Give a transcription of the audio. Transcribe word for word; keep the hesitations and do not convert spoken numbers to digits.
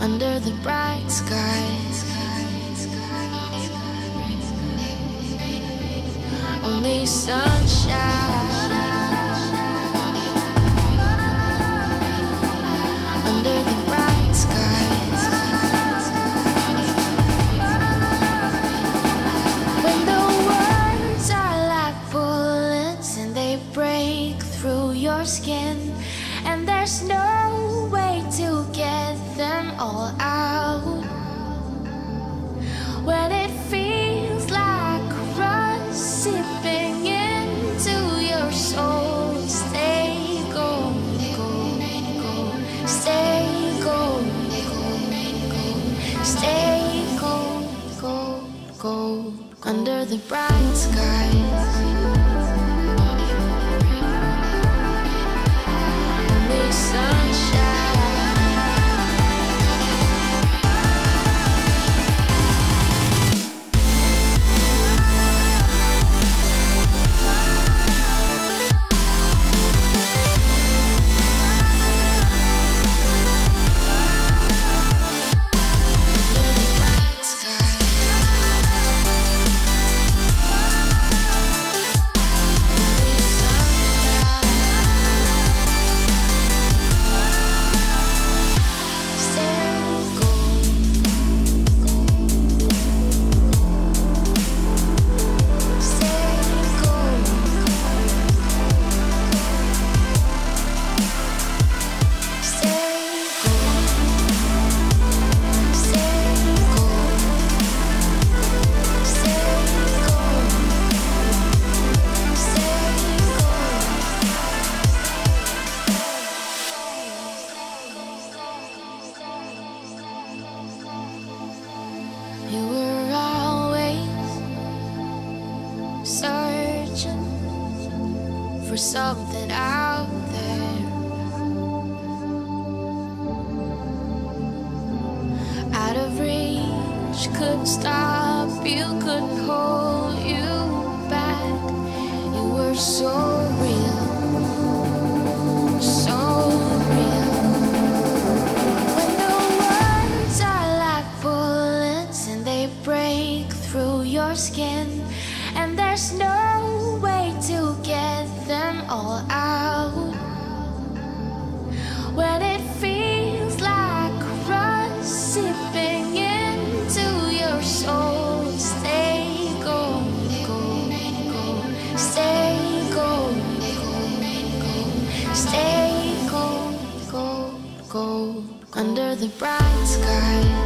under the bright skies. Only sunshine under the bright skies. When the words are like bullets and they break through your skin, and there's no way to get them all out. When it feels like rust seeping into your soul, stay gold, gold, gold, stay gold, gold, gold, stay gold, gold, gold, under the bright skies. Only sunshine. You were always searching for something out there, out of reach, couldn't stop you, couldn't hold you back. You were so real, so real. When the words are like bullets and they break through your skin, and there's no way to get them all out. When it feels like rust seeping into your soul, stay gold, gold, gold, stay gold, gold, gold, stay gold, gold, gold, under the bright skies.